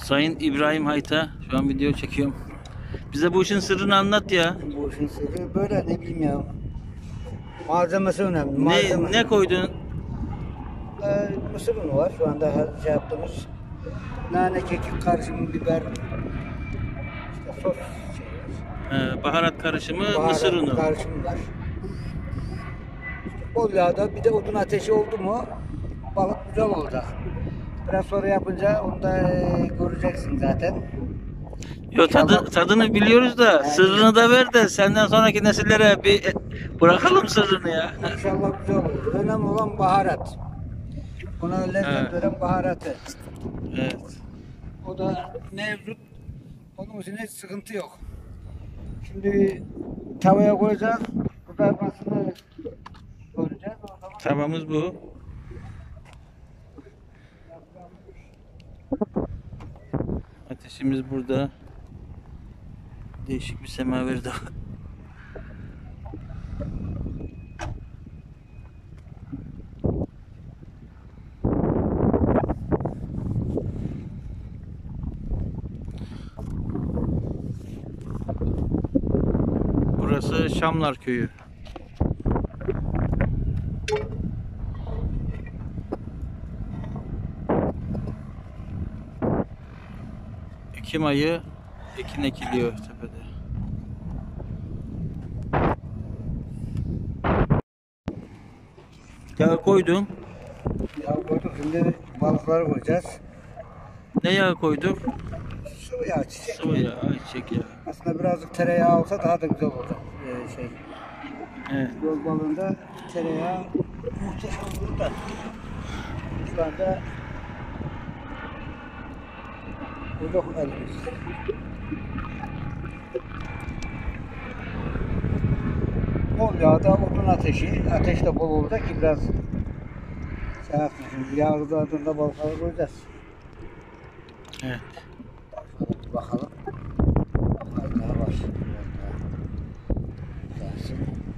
Sayın İbrahim Hayta, şu an video çekiyorum. Bize bu işin sırrını anlat ya. Bu işin sırrı böyle, ne bileyim ya. Malzemesi önemli. Malzeme. Ne koydun? Mısır unu var şu anda her şey yaptığımız. Nane, kekik karışımı, biber, işte sos Baharat karışımı, baharat mısır unu. karışımı var. İşte bol yağda bir de odun ateşi oldu mu balık güzel olacak. Biraz sonra yapınca onu da göreceksin zaten. Yo, tadını biliyoruz da Yani, sırrını da ver de senden sonraki nesillere bir bırakalım sırrını ya. İnşallah güzel olur. Önemli olan baharat. Buna lezzet veren baharatı. Evet. O da mevcut. Onun için hiç sıkıntı yok. Şimdi tavaya koyacağız. Kızarmasını göreceğiz. O zaman Tavamız bu. Ateşimiz burada. Değişik bir semaver de var. Burası Şamlar Köyü. Ekim ayı ekin ekiliyor tepede. Yağ koydum. yağ koyduk. Şimdi balıkları koyacağız. Ne yağı koyduk? Sıvı yağ, çiçek. Sıvı yağ, ayçiçek yağı. Aslında birazcık tereyağı olsa daha da güzel olacak. Evet. Göl balığında tereyağı muhteşem olur da. Şu anda yok elimiz. Bol yağda odun ateşi. Ateş de bol olacak ki biraz şey yapsın. Şimdi yağ kızardığında balıkları koyacağız. Evet. Bir bakalım. Bakalım daha var. Biraz daha gelsin.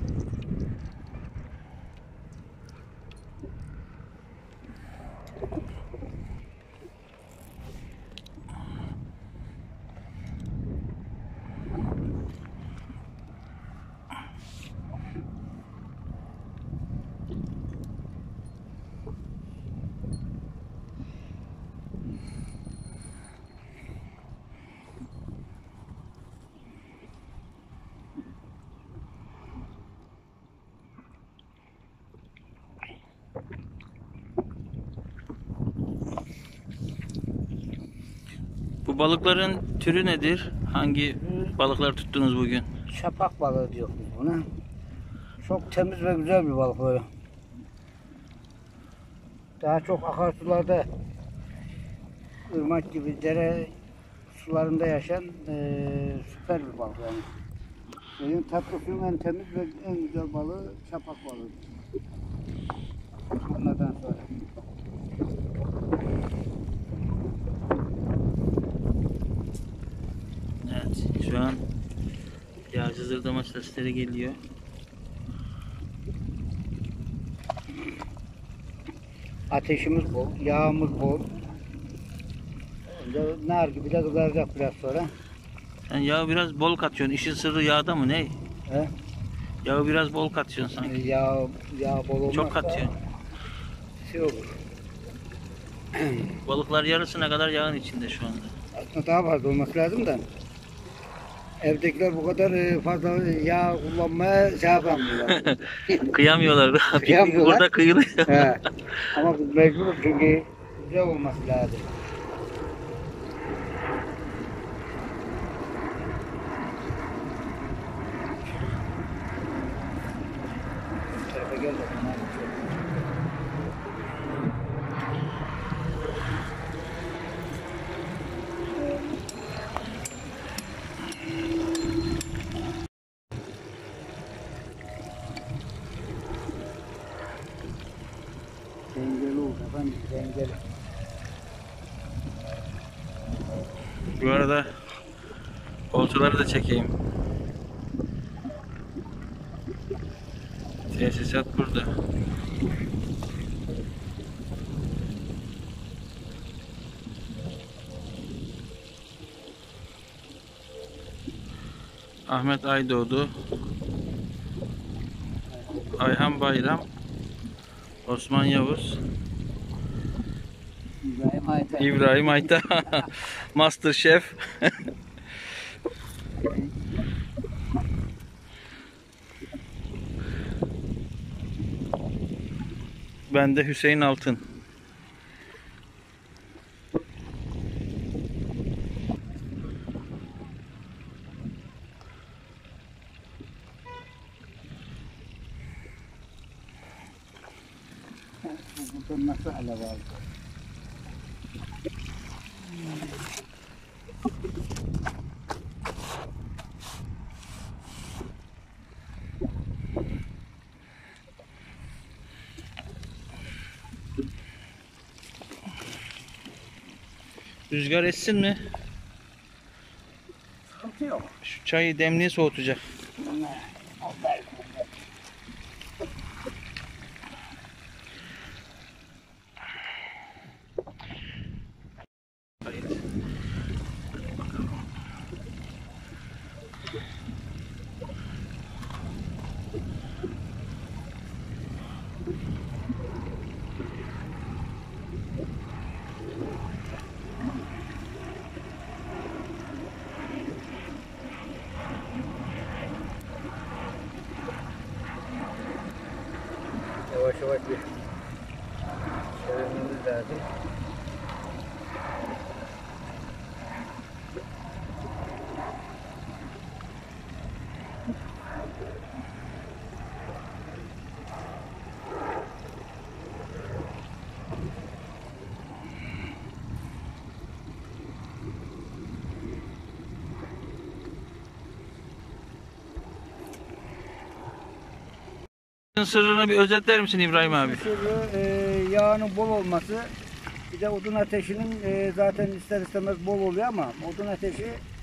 Bu balıkların türü nedir? Hangi balıklar tuttunuz bugün? Şapak balığı diyoruz biz buna. Çok temiz ve güzel bir balık böyle. Daha çok akarsularda, ırmak gibi dere sularında yaşayan süper bir balık yani. Benim tatlı suyun en temiz ve en güzel balığı şapak balığı. Onlardan sonra. Evet, şu an yağcı zırdama sesleri geliyor. Ateşimiz bol, yağımız bol. Önce nar gibi de kızaracak biraz sonra. Sen yağı biraz bol katıyorsun. İşin sırrı yağda mı ne? He? Yağı biraz bol katıyorsun sanki. Yağ bol olmazsa Çok katıyorsun. şey olur. Balıklar yarısına kadar yağın içinde şu anda. Aslında daha fazla olması lazım da. Evdekiler bu kadar fazla yağ kullanmaya şey yapamıyorlar. Kıyamıyorlar da. Piknik Kıyamıyorlar. burada kıyılıyor. He. Ama biz mecburuz çünkü güzel olması lazım. Bu tarafa gel bakalım. Dengeli oldu efendim, dengeli. Bu arada oltaları da çekeyim. Tesisat burada. Ahmet Aydoğdu, Ayhan Bayram, Osman Yavuz, İbrahim Ayta. İbrahim Ayta, Master Chef. Ben de Hüseyin Altın. Burada nasıl alev aldı? Rüzgar essin mi? Sıkıntı yok. Şu çayı demliğe soğutacak. Yavaş yavaş bir çevirmemiz lazım. Sırrını bir özetler misin İbrahim abi? Sırrı yağının bol olması, bir de odun ateşinin zaten ister istemez bol oluyor ama odun ateşi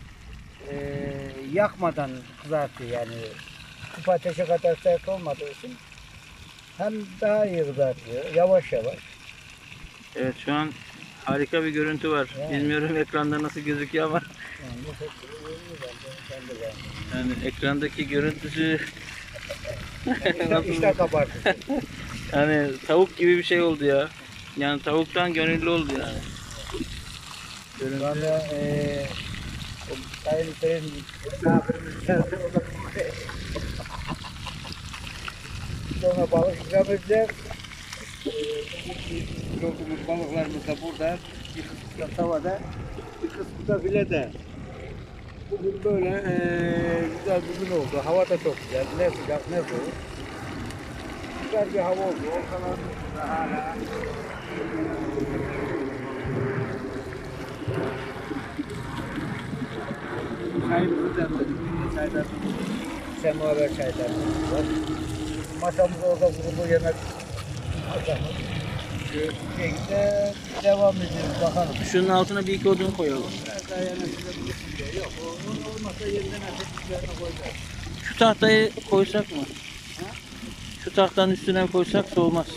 yakmadan kızartıyor yani. Küp ateşe kadar sert olmadığı için hem daha iyi kızartıyor, yavaş yavaş. Evet, şu an harika bir görüntü var. Yani. Bilmiyorum ekranda nasıl gözüküyor ama Yani bu çok iyi ben de beğendim. yani ekrandaki görüntüsü İşte kabartıyor. yani tavuk gibi bir şey oldu ya. Yani tavuktan gönüllü oldu yani. Görüntü. Valla o sayın misafirimiz geldi, o da sonra balık ikram edeceğiz. Gördüğümüz balıklarımız da burada. Bir kısmı da tavada, bir kısmı da filede. Bugün böyle güzel bir gün oldu. Hava da çok güzel. Ne sıcak ne soğuk. Güzel bir hava oldu. Ortalarımız da hala çayımızı demledik. Çaylar, semaver çaylarımız var. Masamız orada kurulu yemek masamız. Şu şekilde devam ediyoruz bakalım. Şunun altına bir iki odun koyalım. Biraz daha yanaştırabiliriz. Yok, o olmasa yeniden ateş üzerine koyacağız. Şu tahtayı koysak mı? Şu tahtanın üstüne koysak soğumaz.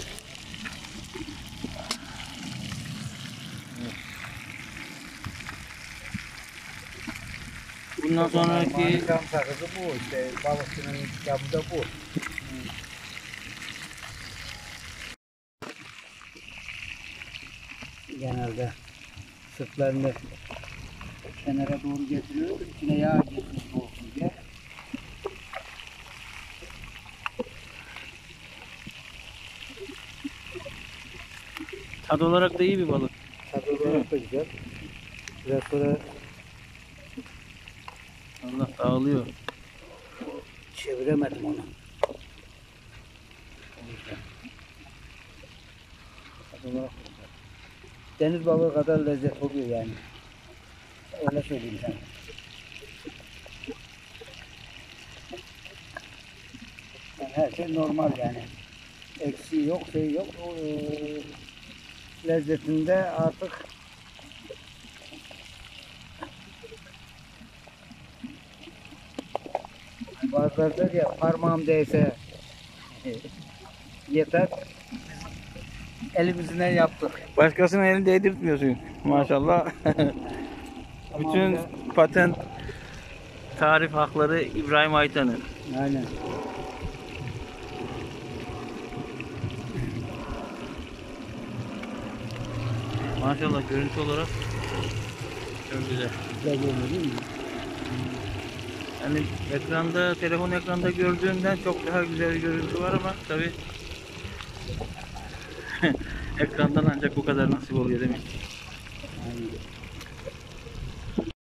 Bundan sonraki Cam sakızı bu işte. Balıkçının camı da bu. Genelde sırtlarını kenara doğru getiriyor. İçine yağ geçmiş olsun diye. tad olarak da iyi bir balık. Tadı olarak da güzel. Biraz sonra Allah dağılıyor. çeviremedim onu. Tadı olarak da güzel. Deniz balığı kadar lezzet oluyor yani. Öyle söyleyeyim sana. Yani her şey normal yani. Eksiği yok, şey yok. O, lezzetinde artık bazıları der ya parmağım değse yeter. Elimizle yaptık. Başkasının elini değdirtmiyorsun. Maşallah. Bütün patent tarif hakları İbrahim Aytan'ın. Aynen. Maşallah görüntü olarak çok güzel. Güzel görünüyor değil mi? Yani ekranda, telefon ekranda gördüğünden çok daha güzel bir görüntü var ama tabi ekrandan ancak bu kadar nasip oluyor demek. Aynen.